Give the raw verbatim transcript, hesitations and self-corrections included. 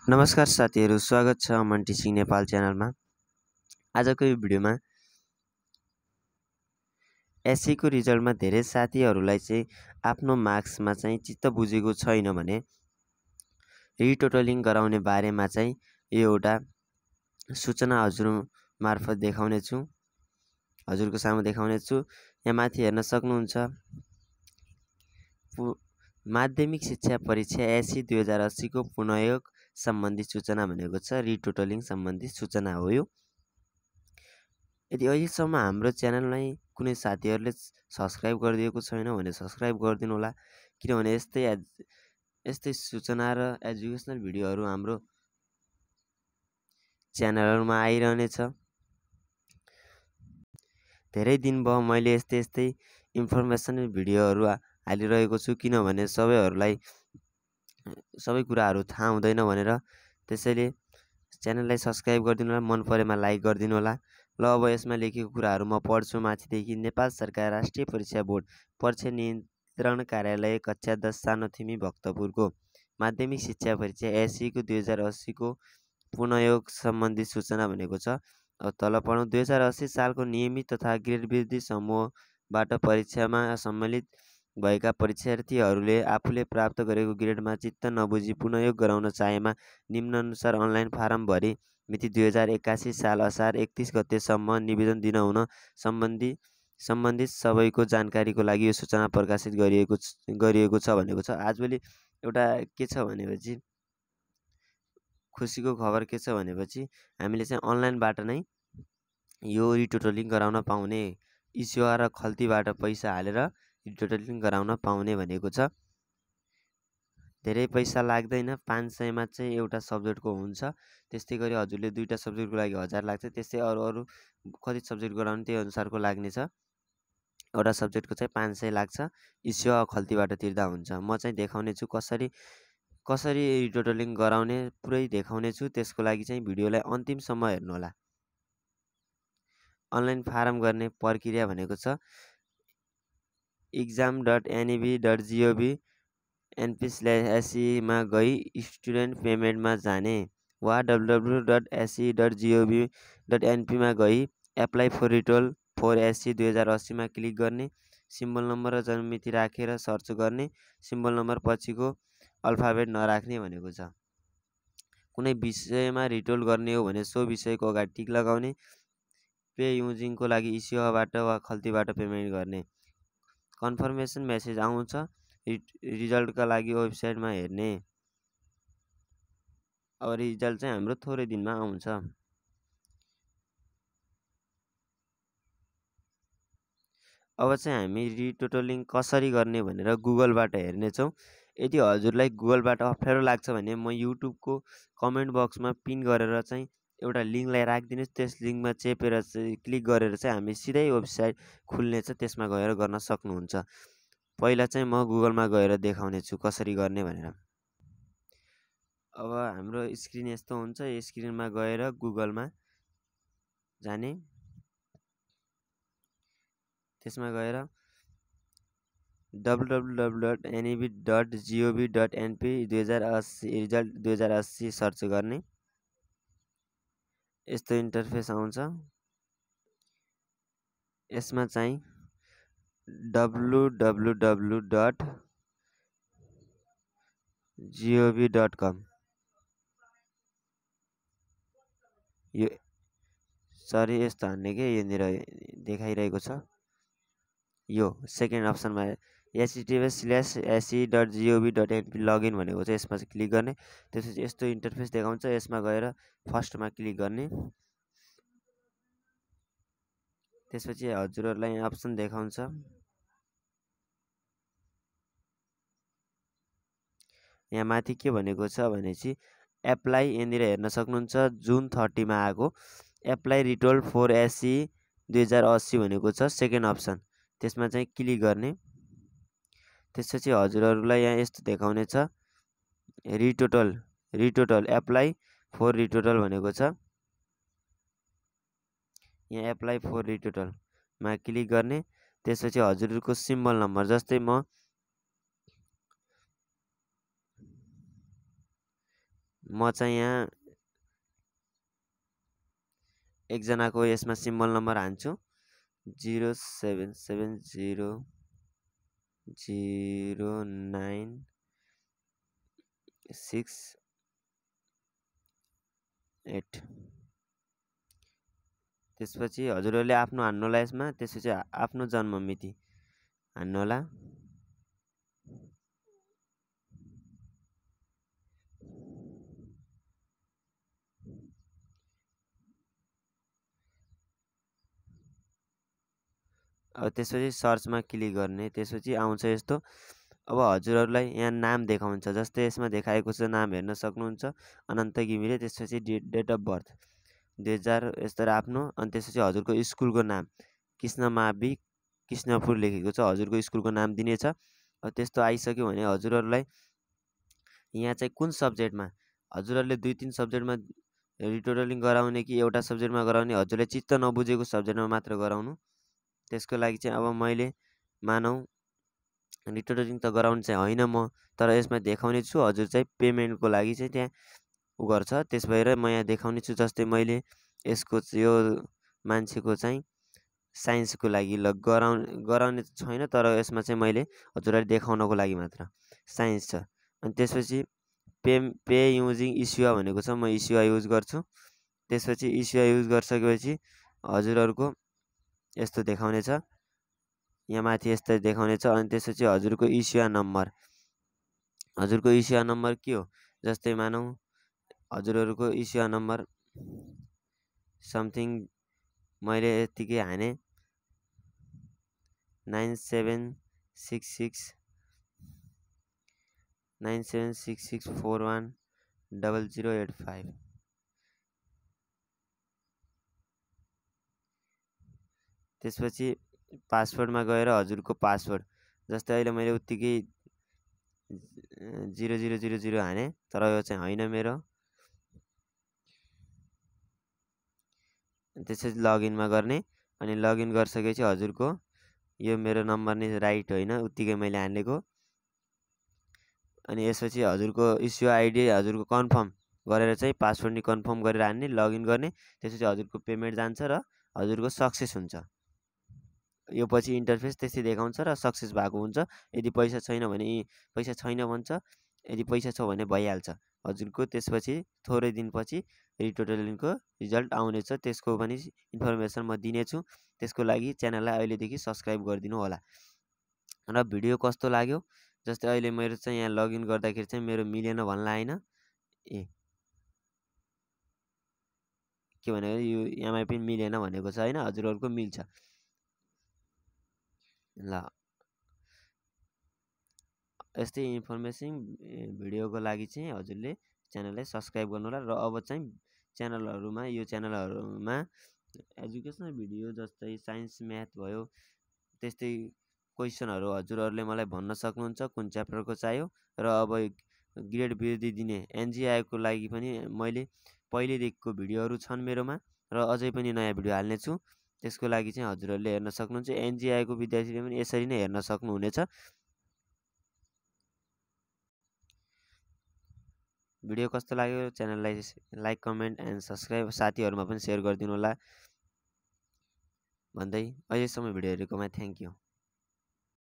नमस्कार साथीहरू, स्वागत छ अमन टिचिङ नेपाल च्यानलमा। आजको यो भिडियोमा एसई को रिजल्टमा धेरै साथीहरूलाई चाहिँ आफ्नो मार्क्समा चाहिँ चित्त बुझेको छैन भने रिटोटलिङ गराउने बारेमा चाहिँ यो एउटा सूचना हजुर मार्फत देखाउने छु हजुरको सामु देखाउने छु। यहाँ माथि हेर्न सक्नुहुन्छ, माध्यमिक शिक्षा परीक्षा एसई दुई हजार अस्सी को पुनःयोग सम्बन्धी सूचना भनेको छ रिटोटलिङ सम्बन्धी सूचना हो। यो यदि अहिलेसम्म हाम्रो च्यानललाई कुनै साथीहरूले सब्सक्राइब गरिदिएको छैन भने सब्सक्राइब गरिदिनु होला, किनभने यस्तै यस्तै सूचना र एजुकेसनल भिडियोहरू हाम्रो च्यानलहरूमा आइरहनेछ। धेरै दिन भयो मैले यस्तै यस्तै इन्फर्मेसन भिडियोहरू हालिरहेको छु, किनभने सबैहरूलाई सबै कुराहरू थाहा हुँदैन भनेर। त्यसैले च्यानललाई सब्सक्राइब गरिदिनु होला, मन परेमा लाइक गरिदिनु होला। ल अब यसमा लेखेको कुराहरू म पढ्छु माथिदेखि। नेपाल सरकार राष्ट्रिय परीक्षा बोर्ड परीक्षा नियन्त्रण कार्यालय कक्षा दस सानो थिमी भक्तपुरको माध्यमिक शिक्षा परीक्षा एसई को दुई हजार अस्सी को पुनःयोग सम्बन्धी सूचना भनेको छ। अब तल पढौँ। दुई हजार अस्सी सालको नियमित तथा ग्रेड वृद्धि समूहबाट परीक्षामा सम्मिलित भएका परीक्षार्थीहरूले आफूले प्राप्त गरेको ग्रेडमा चित्त नबुझी पुनःयोग गराउन चाहेमा निम्नानुसार अनलाइन फारम भरी मिति दुई हजार एकासी साल असार एकतिस गतेसम्म निवेदन दिन हुन सम्बन्धी सम्बन्धित सबैको जानकारीको लागि यो सूचना प्रकाशित गरिएको गरिएको छ भनेको छ। आजभोलि एउटा के छ भनेपछि खुसीको खबर के छ भनेपछि हामीले चाहिँ अनलाइनबाट नै यो रिटोटलिङ गराउन पाउने, इस्युआ र खल्तीबाट पैसा हालेर रिटोटलिङ गराउन पाउने भनेको छ। धेरै पैसा लाग्दैन, पाँच सयमा चाहिँ एउटा सब्जेक्टको हुन्छ। त्यस्तै गरी हजुरले दुईवटा सब्जेक्टको लागि हजार लाग्छ, त्यस्तै अरू अरू कति सब्जेक्ट गराउने त्यही अनुसारको लाग्नेछ। एउटा सब्जेक्टको चाहिँ पाँच सय लाग्छ, इस्युआ खल्तीबाट तिर्दा हुन्छ। म चाहिँ देखाउने छु कसरी कसरी रिटोटलिङ गराउने, पुरै देखाउने छु। त्यसको लागि चाहिँ भिडियोलाई अन्तिमसम्म हेर्नुहोला। अनलाइन फारम गर्ने प्रक्रिया भनेको छ exam dot NEB dot gov NP slash एसईमा गई स्टुडेन्ट पेमेन्टमा जाने वा W W dot SE dot gov dot एनपीमा गई एप्लाई फर रिटोल फोर एसई दुई हजार अस्सीमा क्लिक गर्ने, सिम्बल नम्बर र जन्ममिति राखेर सर्च गर्ने, सिम्बल नम्बर पछिको अल्फाबेट नराख्ने भनेको छ। कुनै विषयमा रिटोल गर्ने हो भने सो विषयको अगाडि टिक लगाउने, पे युजिङको लागि इस्युआबाट वा खल्तीबाट पेमेन्ट गर्ने। कन्फर्मेसन मेसेज आउँछ, रिजल्टका लागि वेबसाइटमा हेर्ने। अब रिजल्ट चाहिँ हाम्रो थोरै दिनमा आउँछ। अब चाहिँ हामी रिटोटलिङ कसरी गर्ने भनेर गुगलबाट हेर्नेछौँ। यदि हजुरलाई गुगलबाट अप्ठ्यारो लाग्छ भने म युट्युबको कमेन्ट बक्समा पिन गरेर चाहिँ एउटा लिङ्कलाई राखिदिनुहोस्। त्यस लिङ्कमा चेपेर चाहिँ क्लिक गरेर चाहिँ हामी सिधै वेबसाइट खुल्नेछ, त्यसमा गएर गर्न सक्नुहुन्छ। पहिला चाहिँ म गुगलमा गएर देखाउने छु कसरी गर्ने भनेर। अब हाम्रो स्क्रिन यस्तो हुन्छ। यो स्क्रिनमा गएर गुगलमा जाने, त्यसमा गएर W W W dot NEB dot gov dot NP दुई हजार अस्सी रिजल्ट दुई हजार अस्सी सर्च गर्ने। यस्तो इन्टरफेस आउँछ। यसमा चाहिँ W W W dot gov dot com यो सरी यस्तो हान्ने के यहाँनिर देखाइरहेको छ। यो सेकेन्ड अप्सनमा HTTPS slash SE dot gov dot NP login भनेको चाहिँ यसमा चाहिँ क्लिक गर्ने। त्यसपछि यस्तो इन्टरफेस देखाउँछ। यसमा गएर फर्स्टमा क्लिक गर्ने। त्यसपछि हजुरहरूलाई अप्सन देखाउँछ। यहाँ माथि के भनेको छ भनेपछि एप्लाई, यहाँनिर हेर्न सक्नुहुन्छ जुन थर्टीमा आएको एप्लाई रिटोल फोर एसई दुई हजार अस्सी भनेको छ सेकेन्ड अप्सन। त्यसमा चाहिँ क्लिक गर्ने। त्यसपछि हजुरहरूलाई यहाँ यस्तो देखाउने छ रिटोटल रिटोटल एप्लाई फोर रिटोटल भनेको छ। यहाँ एप्लाई फोर रिटोटलमा क्लिक गर्ने। त्यसपछि हजुरहरूको सिम्बल नम्बर, जस्तै म म चाहिँ यहाँ एकजनाको यसमा सिम्बल नम्बर हान्छु zero seven seven zero zero nine six eight. त्यसपछि हजुरहरूले आफ्नो हान्नुहोला यसमा। त्यसपछि आफ्नो जन्म मिति हान्नुहोला। अब त्यसपछि सर्चमा क्लिक गर्ने। त्यसपछि आउँछ यस्तो। अब हजुरहरूलाई यहाँ नाम देखाउँछ, जस्तै यसमा देखाएको छ नाम हेर्न सक्नुहुन्छ अनन्त घिमिरे। त्यसपछि डेट अफ बर्थ दुई हजार यस्तो आफ्नो। अनि त्यसपछि हजुरको स्कुलको नाम कृष्ण मावि कृष्णपुर लेखेको छ, हजुरको स्कुलको नाम दिनेछ। अब त्यस्तो आइसक्यो भने हजुरहरूलाई यहाँ चाहिँ कुन सब्जेक्टमा हजुरहरूले दुई तिन सब्जेक्टमा रिटोटलिङ गराउने कि एउटा सब्जेक्टमा गराउने, हजुरले चित्त नबुझेको सब्जेक्टमा मात्र गराउनु। त्यसको लागि चाहिँ अब मैले मानौँ रिटोटलिङ त गराउनु चाहिँ होइन म, तर यसमा देखाउने छु। हजुर चाहिँ पेमेन्टको लागि चाहिँ त्यहाँ उ गर्छ। त्यस भएर म यहाँ देखाउने छु। जस्तै मैले यसको यो मान्छेको चाहिँ साइन्सको लागि ल गराउने गराउने छैन, तर यसमा चाहिँ मैले हजुरलाई देखाउनको लागि मात्र साइन्स छ। अनि त्यसपछि पे पे युजिङ इस्युआ भनेको छ, म इस्युआ युज गर्छु। त्यसपछि इस्युआ युज गरिसकेपछि हजुरहरूको यस्तो देखाउने छ, यहाँ माथि यस्तो देखाउने छ। अनि त्यसपछि हजुरको इस्युआ नम्बर, हजुरको इस्युआ नम्बर के हो, जस्तै मानौँ हजुरहरूको इस्युआ नम्बर समथिङ मैले यतिकै हाने nine seven six six nine seven six six four one double zero eight five. त्यसपछि पासवर्डमा गएर हजुरको पासवर्ड, जस्तै अहिले मैले उत्तिकै जिरो जिरो जिरो जिरो हाने, तर यो चाहिँ होइन मेरो। त्यसपछि लगइनमा गर्ने। अनि लगइन गरिसकेपछि हजुरको यो मेरो नम्बर नै राइट होइन, उत्तिकै मैले हानेको। अनि यसपछि हजुरको इस्यु आइडी हजुरको कन्फर्म गरेर चाहिँ पासवर्ड नि कन्फर्म गरेर हान्ने, लगइन गर्ने। त्यसपछि हजुरको पेमेन्ट जान्छ र हजुरको सक्सेस हुन्छ। यो पछि इन्टरफेस त्यस्तै देखाउँछ र सक्सेस भएको हुन्छ। यदि पैसा छैन भने पैसा छैन भन्छ, यदि पैसा छ भने भइहाल्छ हजुरको। त्यसपछि थोरै दिनपछि रिटोटलिङको रिजल्ट आउनेछ, त्यसको पनि इन्फर्मेसन म दिनेछु। त्यसको लागि च्यानललाई अहिलेदेखि सब्सक्राइब गरिदिनु होला। र भिडियो कस्तो लाग्यो, जस्तै अहिले मेरो चाहिँ यहाँ लगइन गर्दाखेरि चाहिँ मेरो मिलेन भन्ला होइन, ए के भनेको यो एमआई पनि मिलेन भनेको छ होइन, हजुरहरूको मिल्छ। ल यस्तै इन्फर्मेसन भिडियोको लागि चाहिँ हजुरले च्यानललाई सब्सक्राइब गर्नु होला। र अब चाहिँ च्यानलहरूमा यो च्यानलहरूमा एजुकेसनल भिडियो जस्तै साइन्स म्याथ भयो, त्यस्तै क्वेसनहरू हजुरहरूले मलाई भन्न सक्नुहुन्छ कुन च्याप्टरको चाहियो। र अब ग्रेड वृद्धि दिने एनजिआईको लागि पनि मैले पहिलेदेखिको भिडियोहरू छन् मेरोमा, र अझै पनि नयाँ भिडियो हाल्नेछु। त्यसको लागि चाहिँ हजुरहरूले हेर्न सक्नुहुन्छ। एनजिआईको विद्यार्थीले पनि यसरी नै हेर्न सक्नुहुनेछ। भिडियो कस्तो लाग्यो च्यानललाई लाइक कमेन्ट एन्ड सब्सक्राइब, साथीहरूमा पनि सेयर गरिदिनु होला भन्दै अहिलेसम्म भिडियो हेरेकोमा थ्याङ्क यू।